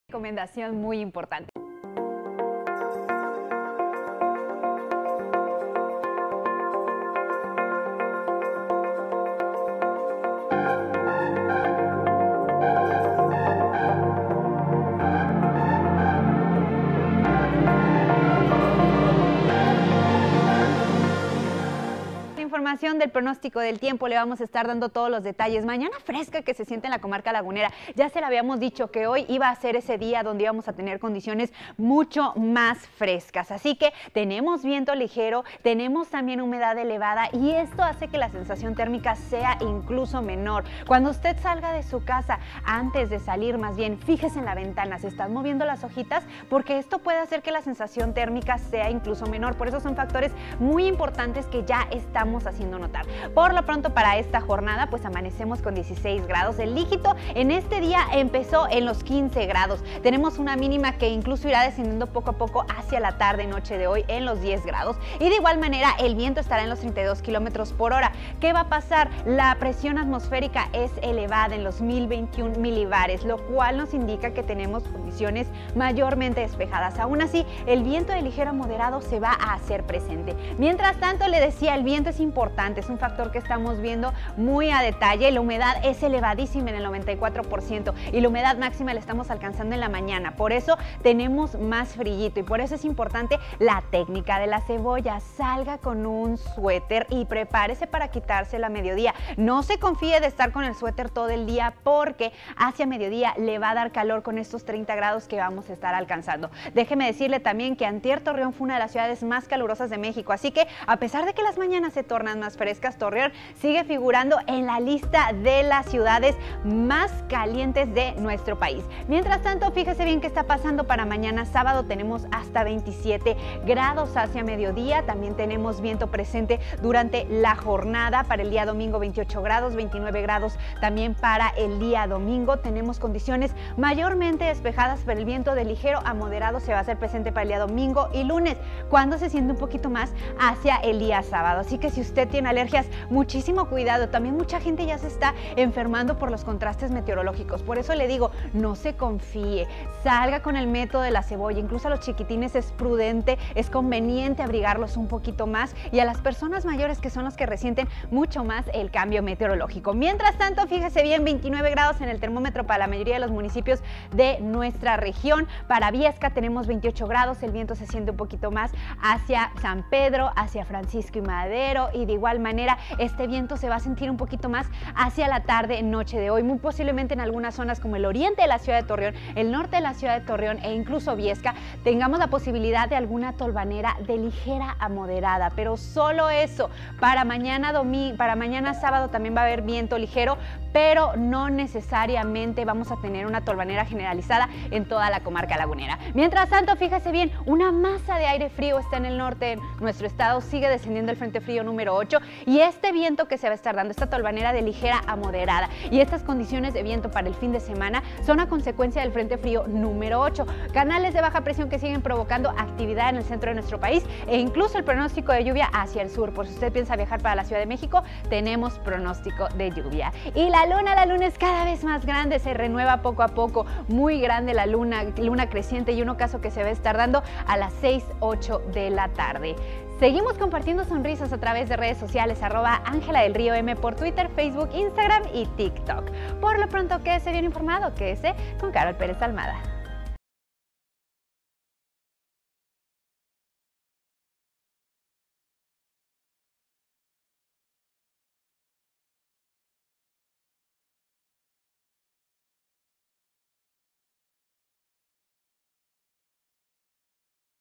Recomendación muy importante. Información del pronóstico del tiempo, le vamos a estar dando todos los detalles. Mañana fresca que se siente en la comarca lagunera. Ya se le habíamos dicho que hoy iba a ser ese día donde íbamos a tener condiciones mucho más frescas. Así que tenemos viento ligero, tenemos también humedad elevada y esto hace que la sensación térmica sea incluso menor. Cuando usted salga de su casa, antes de salir más bien, fíjese en la ventana, se están moviendo las hojitas porque esto puede hacer que la sensación térmica sea incluso menor. Por eso son factores muy importantes que ya estamos haciendo notar. Por lo pronto para esta jornada pues amanecemos con 16 grados. El dígito en este día empezó en los 15 grados. Tenemos una mínima que incluso irá descendiendo poco a poco hacia la tarde noche de hoy en los 10 grados. Y de igual manera el viento estará en los 32 kilómetros por hora. ¿Qué va a pasar? La presión atmosférica es elevada en los 1021 milibares, lo cual nos indica que tenemos condiciones mayormente despejadas. Aún así, el viento de ligero a moderado se va a hacer presente. Mientras tanto, le decía, el viento es importante, es un factor que estamos viendo muy a detalle. La humedad es elevadísima en el 94% y la humedad máxima la estamos alcanzando en la mañana. Por eso tenemos más frillito y por eso es importante la técnica de la cebolla. Salga con un suéter y prepárese para quitárselo a mediodía. No se confíe de estar con el suéter todo el día porque hacia mediodía le va a dar calor con estos 30 grados que vamos a estar alcanzando. Déjeme decirle también que antier Torreón fue una de las ciudades más calurosas de México, así que a pesar de que las mañanas se tornan más frescas, Torreón sigue figurando en la lista de las ciudades más calientes de nuestro país. Mientras tanto, fíjese bien qué está pasando para mañana sábado. Tenemos hasta 27 grados hacia mediodía. También tenemos viento presente durante la jornada. Para el día domingo 28 grados, 29 grados también para el día domingo. Tenemos condiciones mayormente despejadas, pero el viento de ligero a moderado se va a hacer presente para el día domingo y lunes, cuando se siente un poquito más hacia el día sábado. Así que si usted tiene alergias, muchísimo cuidado. También mucha gente ya se está enfermando por los contrastes meteorológicos. Por eso le digo, no se confíe. Salga con el método de la cebolla. Incluso a los chiquitines es prudente, es conveniente abrigarlos un poquito más y a las personas mayores que son los que resienten mucho más el cambio meteorológico. Mientras tanto, fíjese bien, 29 grados en el termómetro para la mayoría de los municipios de nuestra región. Para Viesca tenemos 28 grados, el viento se siente un poquito más hacia San Pedro, hacia Francisco y Madero y de igual manera este viento se va a sentir un poquito más hacia la tarde noche de hoy, muy posiblemente en algunas zonas como el oriente de la ciudad de Torreón, el norte de la ciudad de Torreón e incluso Viesca tengamos la posibilidad de alguna tolvanera de ligera a moderada, pero solo eso. Para mañana sábado también va a haber viento ligero, pero no necesariamente vamos a tener una tolvanera generalizada en toda la comarca lagunera. Mientras tanto, fíjese bien, una masa de aire frío está en el norte de nuestro estado, sigue descendiendo el frente frío número 8 y este viento que se va a estar dando, esta tolvanera de ligera a moderada y estas condiciones de viento para el fin de semana son a consecuencia del frente frío número 8. Canales de baja presión que siguen provocando actividad en el centro de nuestro país e incluso el pronóstico de lluvia hacia el sur. Por si usted piensa viajar para la Ciudad de México, tenemos pronóstico de lluvia. Y la luna es cada vez más grande, se renueva poco a poco, muy grande la luna creciente y un ocaso que se va a estar dando a las 6:08 de la tarde. Seguimos compartiendo sonrisas a través de redes sociales, @Ángela del Río M por Twitter, Facebook, Instagram y TikTok. Por lo pronto, quédese bien informado, quédese con Carol Pérez Almada.